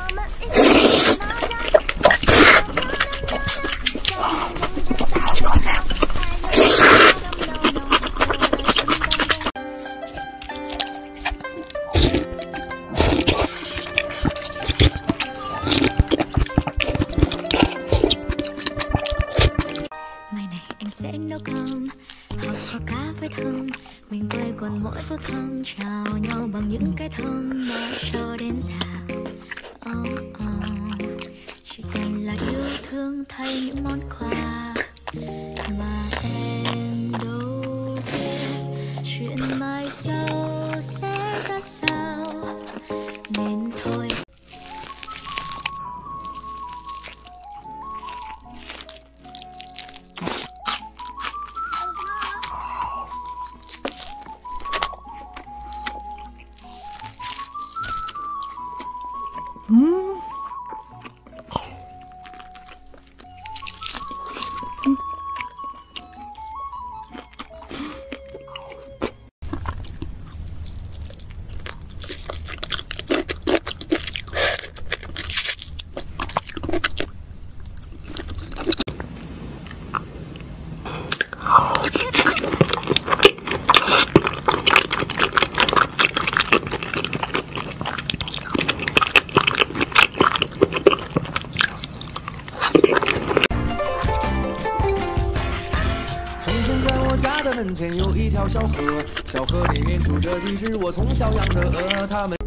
Sẽ nấu cơm, học kho cá với thơm. Mình quây quần mỗi bữa cơm, chào nhau bằng những cái thơm mà cho đến già. Chỉ cần là yêu thương thay những món quà mà em đâu biết chuyện mai sau sẽ ra sao, nên thôi. 家的门前有一条小河，小河里面住着几只我从小养的鹅，它们。